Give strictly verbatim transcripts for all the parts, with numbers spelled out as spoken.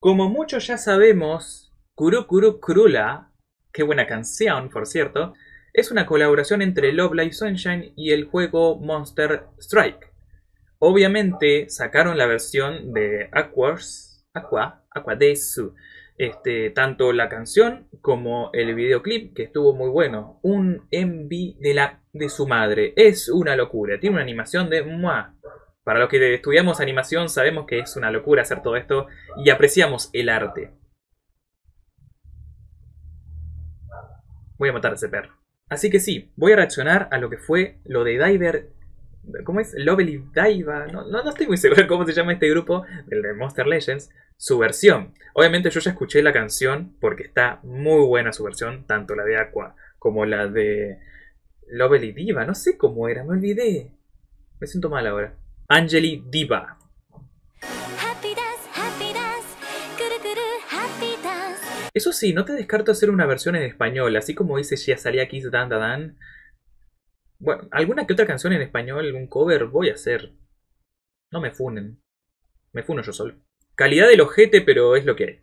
Como muchos ya sabemos, Kuru Kuru Kurula, qué buena canción, por cierto, es una colaboración entre Love Live Sunshine y el juego Monster Strike. Obviamente sacaron la versión de Aquas, Aqua, Aqua Desu. Este, tanto la canción como el videoclip, que estuvo muy bueno. Un M V de, la, de su madre. Es una locura. Tiene una animación de ¡mua! Para los que estudiamos animación sabemos que es una locura hacer todo esto y apreciamos el arte. Voy a matar a ese perro. Así que sí, voy a reaccionar a lo que fue lo de Diver. ¿Cómo es? Lovely Diva. No, no, no estoy muy seguro de cómo se llama este grupo, el de Monster Legends. Su versión. Obviamente yo ya escuché la canción porque está muy buena su versión, tanto la de Aqua como la de Lovely Diva. No sé cómo era, me olvidé. Me siento mal ahora. Angeli Diva. Eso sí, no te descarto hacer una versión en español, así como dice ya salía Kiss Dan Dan Dan. Bueno, alguna que otra canción en español, un cover voy a hacer. No me funen. Me funo yo solo. Calidad del ojete, pero es lo que hay.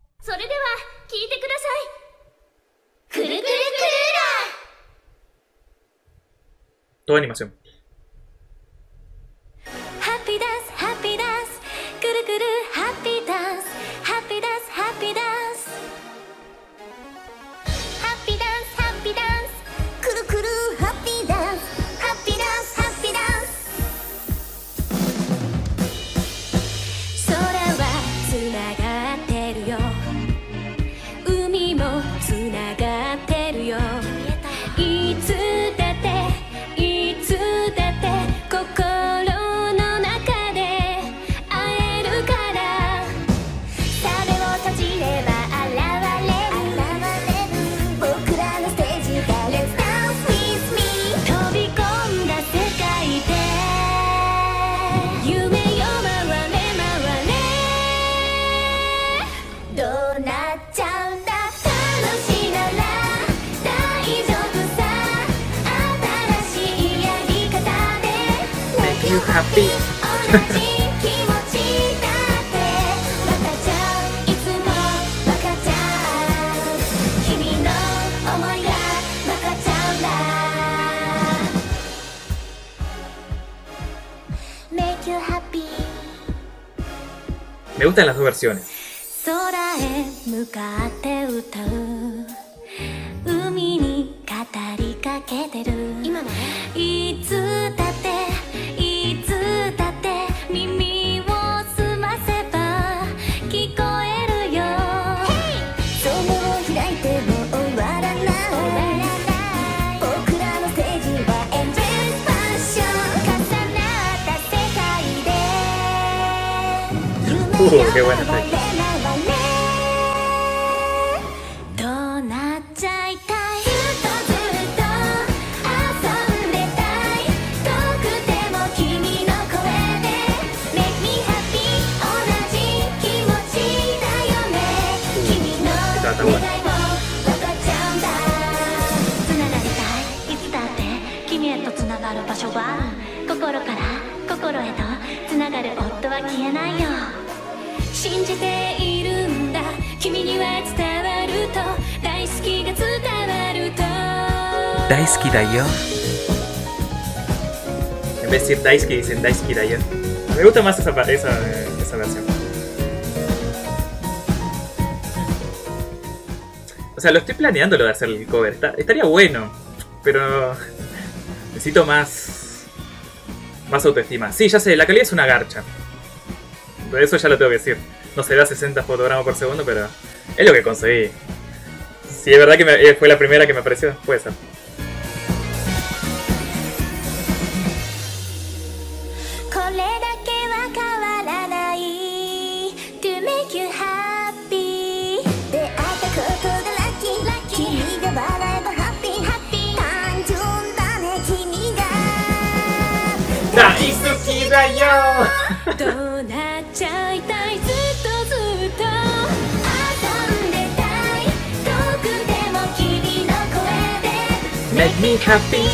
Toda animación. Happy. Me gustan las dos versiones. Uh, qué buena está. Está bueno. Daisuki da yo. En vez de decir Daisuki dicen Daisuki da yo. Me gusta más esa, esa, esa versión. O sea, lo estoy planeando lo de hacer el cover. Está, estaría bueno, pero necesito más más autoestima. Sí, ya sé, la calidad es una garcha. Por eso ya lo tengo que decir. No se da sesenta fotogramas por segundo, pero es lo que conseguí. Si es verdad que me, fue la primera que me apareció, puede ser. Daisuki da yo. Make me happy.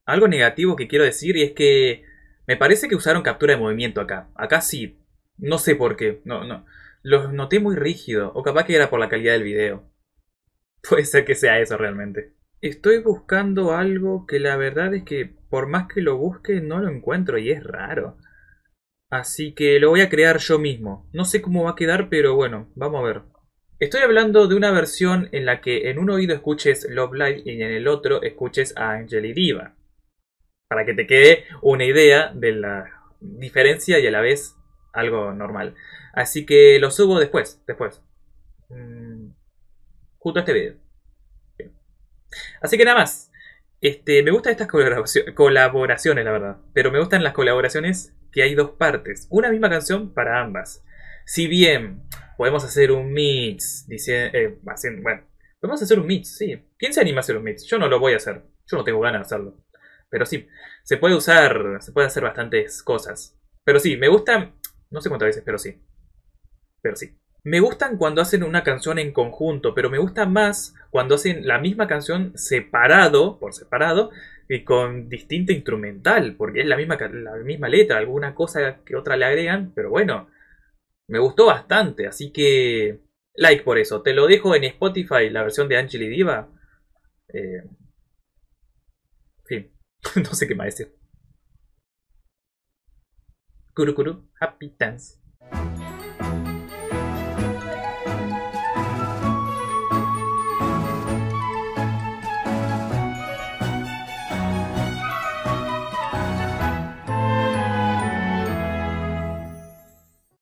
algo negativo que quiero decir y es que me parece que usaron captura de movimiento acá. Acá sí. No sé por qué. No, no. Los noté muy rígido. O capaz que era por la calidad del video. Puede ser que sea eso realmente. Estoy buscando algo que la verdad es que por más que lo busque no lo encuentro y es raro. Así que lo voy a crear yo mismo. No sé cómo va a quedar, pero bueno, vamos a ver. Estoy hablando de una versión en la que en un oído escuches Love Live y en el otro escuches a Angel y Diva. Para que te quede una idea de la diferencia y a la vez algo normal. Así que lo subo después, después. Mm, junto a este video. Así que nada más. Este, me gustan estas colaboracio- colaboraciones, la verdad. Pero me gustan las colaboraciones que hay dos partes. Una misma canción para ambas. Si bien podemos hacer un mix, dice, eh, haciendo- bueno, podemos hacer un mix, sí. ¿Quién se anima a hacer un mix? Yo no lo voy a hacer. Yo no tengo ganas de hacerlo. Pero sí, se puede usar, se puede hacer bastantes cosas. Pero sí, me gusta, no sé cuántas veces, pero sí. Pero sí. Me gustan cuando hacen una canción en conjunto, pero me gusta más cuando hacen la misma canción separado, por separado, y con distinta instrumental, porque es la misma, la misma letra, alguna cosa que otra le agregan, pero bueno, me gustó bastante, así que like por eso. Te lo dejo en Spotify, la versión de Angel y Diva. Eh, en fin, no sé qué más decir. Kuru Kuru, Happy Dance.